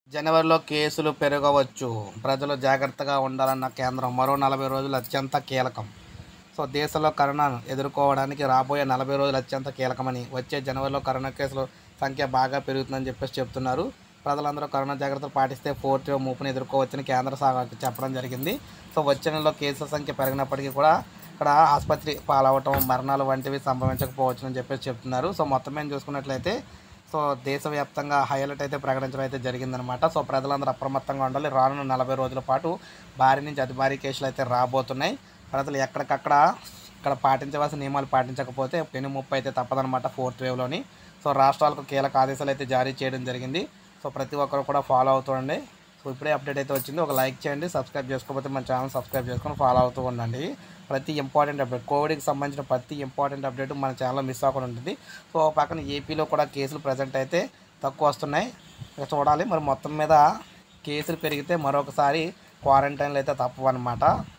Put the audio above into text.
జనవరిలో కేసులు పెరగవచ్చు. ప్రజలు జాగ్రత్తగా ఉండాలన్న కేంద్రం. మరో 40 రోజులు అత్యంత కీలకం. దేశంలో కరోనాను ఎదుర్కోవడానికి రాబోయే 40 రోజులు అత్యంత కీలకమని, వచ్చే జనవరిలో కరోనా కేసుల సంఖ్య బాగా పెరుగుతుందని చెప్తున్నారు. ప్రజలందరూ కరోనా జాగ్రత్తలు పాటిస్తే ఫోర్త్ వేవ్ ముప్పును ఎదుర్కోవచ్చని కేంద్ర చెప్పడం జరిగింది. వచ్చే నెలలో కేసుల సంఖ్య పెరిగినప్పటికీ కూడా ఇక్కడ ఆసుపత్రి పాలవటం, మరణాలు వంటివి సంభవించకపోవచ్చని చెప్తున్నారు. మొత్తం మీద చూసుకున్నట్లయితే దేశవ్యాప్తంగా హై అలర్ట్ అయితే ప్రకటించడం అయితే జరిగిందనమాట. ప్రజలందరూ అప్రమత్తంగా ఉండాలి. రానున్న 40 రోజుల పాటు భారీ నుంచి అతి భారీ కేసులు అయితే రాబోతున్నాయి. ప్రజలు ఎక్కడికక్కడ ఇక్కడ పాటించవలసిన నియమాలు పాటించకపోతే పెను ముప్పు అయితే తప్పదనమాట ఫోర్త్ వేవ్లోని. రాష్ట్రాలకు కీలక ఆదేశాలు అయితే జారీ చేయడం జరిగింది. ప్రతి ఒక్కరు కూడా ఫాలో అవుతుండండి. ఇప్పుడే అప్డేట్ అయితే వచ్చింది. ఒక లైక్ చేయండి. సబ్స్క్రైబ్ చేసుకోకపోతే మన ఛానల్ సబ్స్క్రైబ్ చేసుకొని ఫాలో అవుతూ ఉండండి. ప్రతి ఇంపార్టెంట్ అప్డేట్, కోవిడ్కి సంబంధించిన ప్రతి ఇంపార్టెంట్ అప్డేట్ మన ఛానల్లో మిస్ అవ్వకుండా ఉంటుంది. పక్కన ఏపీలో కూడా కేసులు ప్రజెంట్ అయితే తక్కువ వస్తున్నాయి. చూడాలి మరి మొత్తం మీద కేసులు పెరిగితే మరొకసారి క్వారంటైన్లు అయితే తప్పవన్నమాట.